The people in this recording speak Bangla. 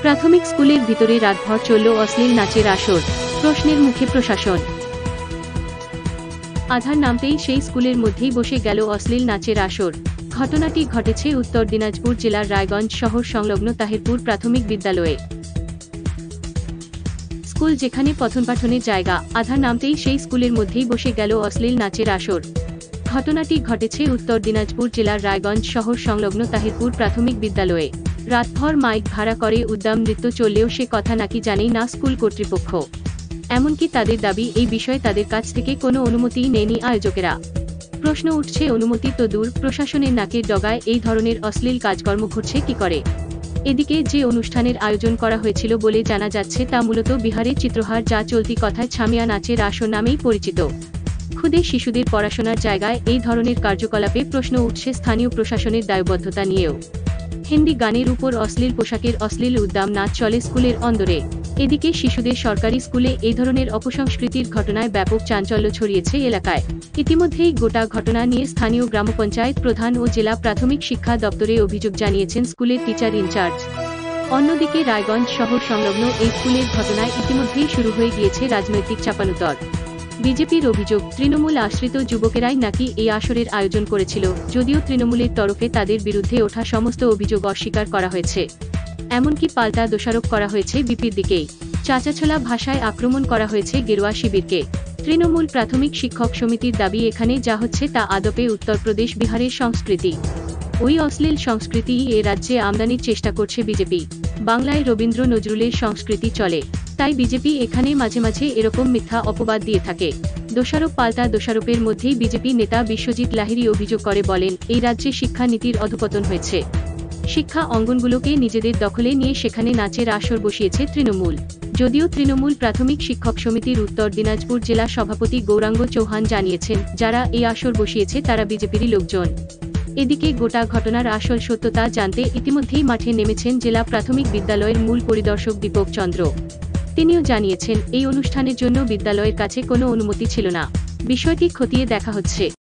প্রাথমিক স্কুলের ভিতরে রাতভর চলল অশ্লীল নাচের আসর, প্রশ্নের মুখে প্রশাসন। আধার নামতেই সেই স্কুলের মধ্যেই বসে গেল অশ্লীল নাচের আসর। ঘটনাটি ঘটেছে উত্তর দিনাজপুর জেলার রায়গঞ্জ শহর সংলগ্ন তাহিরপুর প্রাথমিক বিদ্যালয়ে। স্কুল যেখানে পঠন পাঠনের জায়গা, আধার নামতেই সেই স্কুলের মধ্যেই বসে গেল অশ্লীল নাচের আসর। ঘটনাটি ঘটেছে উত্তর দিনাজপুর জেলার রায়গঞ্জ শহর সংলগ্ন তাহিরপুর প্রাথমিক বিদ্যালয়ে। রাতভর মাইক ভাড়া করে উদ্দাম নৃত্য চললেও সে কথা নাকি জানেই না স্কুল কর্তৃপক্ষ। এমনকি তাদের দাবি, এই বিষয়ে তাদের কাছ থেকে কোনো অনুমতিই নেয়নি আয়োজকেরা। প্রশ্ন উঠছে, অনুমতি তো দূর, প্রশাসনের নাকের ডগায় এই ধরনের অশ্লীল কাজকর্ম ঘটছে কি করে? এদিকে যে অনুষ্ঠানের আয়োজন করা হয়েছিল বলে জানা যাচ্ছে তা মূলত বিহারের চিত্রহার, যা চলতি কথায় ছামিয়া নাচের আসর নামেই পরিচিত। খুদে শিশুদের পড়াশোনার জায়গায় এই ধরনের কার্যকলাপে প্রশ্ন উঠছে স্থানীয় প্রশাসনের দায়বদ্ধতা নিয়েও। হিন্দি গানের উপর অশ্লীল পোশাকের অশ্লীল উদ্দাম নাচ চলে স্কুলের অন্দরে। এদিকে শিশুদের সরকারি স্কুলে এই ধরনের অপসংস্কৃতির ঘটনায় ব্যাপক চাঞ্চল্য ছড়িয়েছে এলাকায়। ইতিমধ্যেই গোটা ঘটনা নিয়ে স্থানীয় গ্রাম পঞ্চায়েত প্রধান ও জেলা প্রাথমিক শিক্ষা দপ্তরে অভিযোগ জানিয়েছেন স্কুলের টিচার ইনচার্জ। অন্যদিকে রায়গঞ্জ শহর সংলগ্ন এই স্কুলের ঘটনায় ইতিমধ্যেই শুরু হয়ে গিয়েছে রাজনৈতিক চাপানুতর। বিজেপির অভিযোগ, তৃণমূল আশ্রিত যুবকেরাই নাকি এই আসরের আয়োজন করেছিল, যদিও তৃণমূলের তরফে তাদের বিরুদ্ধে ওঠা সমস্ত অভিযোগ অস্বীকার করা হয়েছে। এমনকি পাল্টা দোষারোপ করা হয়েছে বিপির দিকেই। চাঁচাছোলা ভাষায় আক্রমণ করা হয়েছে গেরুয়া শিবিরকে। তৃণমূল প্রাথমিক শিক্ষক সমিতির দাবি, এখানে যা হচ্ছে তা আদপে উত্তরপ্রদেশ বিহারের সংস্কৃতি। ওই অশ্লীল সংস্কৃতিই এ রাজ্যে আমদানির চেষ্টা করছে বিজেপি। বাংলায় রবীন্দ্র নজরুলের সংস্কৃতি চলে, তাই বিজেপি এখানে মাঝে মাঝে এরকম মিথ্যা অপবাদ দিয়ে থাকে। দোষারোপ পাল্টা দোষারোপের মধ্যেই বিজেপি নেতা বিশ্বজিৎ লাহিড়ী অভিযোগ করে বলেন, এই রাজ্যে শিক্ষা নীতির অধঃপতন হয়েছে। শিক্ষা অঙ্গনগুলোকে নিজেদের দখলে নিয়ে সেখানে নাচের আসর বসিয়েছে তৃণমূল। যদিও তৃণমূল প্রাথমিক শিক্ষক সমিতির উত্তর দিনাজপুর জেলা সভাপতি গৌরাঙ্গ চৌহান জানিয়েছেন, যারা এই আসর বসিয়েছে তারা বিজেপিরই লোকজন। এদিকে গোটা ঘটনার আসল সত্যতা জানতে ইতিমধ্যেই মাঠে নেমেছেন জেলা প্রাথমিক বিদ্যালয়ের মূল পরিদর্শক দীপক চন্দ্র। তিনিও জানিয়েছেন, এই অনুষ্ঠানের জন্য বিদ্যালয়ের কাছে কোনো অনুমতি ছিল না। বিষয়টি খতিয়ে দেখা হচ্ছে।